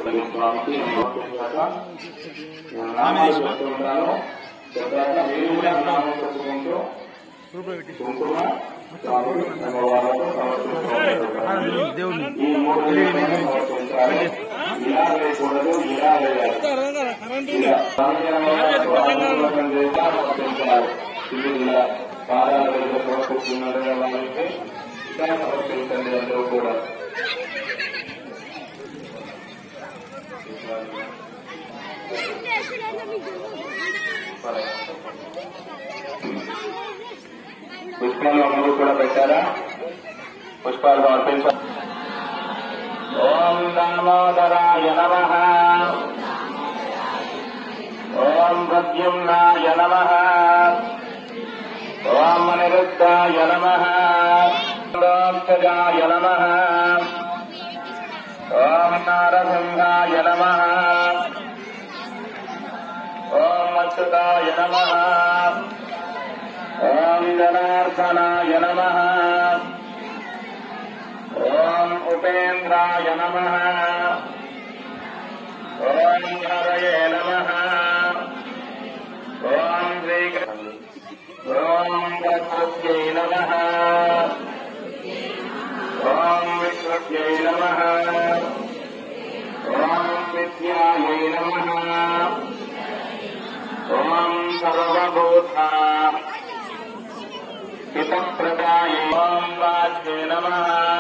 స్వామికి నామాలు పెట్టుకుంటాను. మీరు కూడా నామం పెట్టుకుంటూ కుంకుమ స్వామి అమ్మవాళ్ళకు సమర్పించాలి. ఈ 3 సమర్పించాలి. ఇలా వేయకూడదు, ఇలా వేయాలి. సమర్పించాలి. ఇలా పాదాల దగ్గర సమర్పిస్తున్నారు వాళ్ళకి ఇలా సమర్పించండి. అందరూ కూడా పుష్పాలు అందరూ కూడా పెట్టారా? పుష్పాలు సమర్పించాలి. ఓం దామోదరాయ నమః. ఓం ప్రద్యుమ్నాయ నమః. ఓం అనిరుద్ధాయ నమః. లోక్షజాయ నమః. ఓం నారసింహాయ నమః. ఓం అచ్యుతాయ నమః. ఓం జనార్దనాయ నమః. ఓం ఉపేంద్రాయ నమః. ఓం హరయే నమః. ఓం ఓం ప్రకృత్యై నమః. ఓం వికృత్యై నమః. ఓం విద్యాయై నమః. ఓం సర్వభూతా హితప్రదాయ. ఓం వాచ్యై నమః.